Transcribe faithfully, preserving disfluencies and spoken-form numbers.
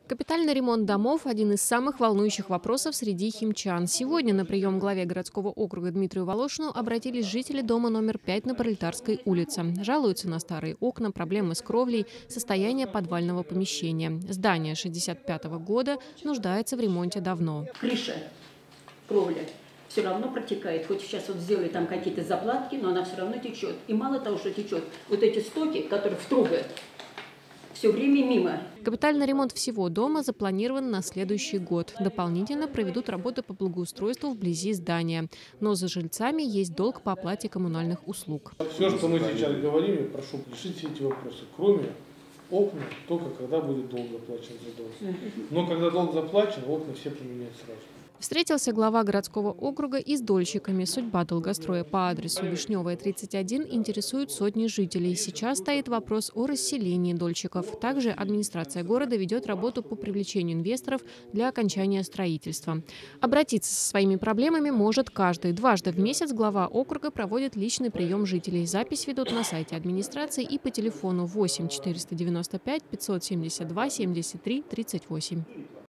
Капитальный ремонт домов – один из самых волнующих вопросов среди химчан. Сегодня на прием главе городского округа Дмитрию Волошину обратились жители дома номер пять на Пролетарской улице. Жалуются на старые окна, проблемы с кровлей, состояние подвального помещения. Здание шестьдесят пятого года нуждается в ремонте давно. Крыша, кровля все равно протекает. Хоть сейчас вот сделали там какие-то заплатки, но она все равно течет. И мало того, что течет, вот эти стоки, которые в трубы, все время мимо. Капитальный ремонт всего дома запланирован на следующий год. Дополнительно проведут работы по благоустройству вблизи здания. Но за жильцами есть долг по оплате коммунальных услуг. Все, что мы сейчас говорим, я прошу решить все эти вопросы. Кроме окна, только когда будет долг заплачен за долг. Но когда долг заплачен, окна все поменять сразу. Встретился глава городского округа и с дольщиками. Судьба долгостроя по адресу Вишневая, тридцать один интересует сотни жителей. Сейчас стоит вопрос о расселении дольщиков. Также администрация города ведет работу по привлечению инвесторов для окончания строительства. Обратиться со своими проблемами может каждый. Дважды в месяц глава округа проводит личный прием жителей. Запись ведут на сайте администрации и по телефону восемь четыреста девяносто пять пятьсот семьдесят два семьдесят три тридцать восемь.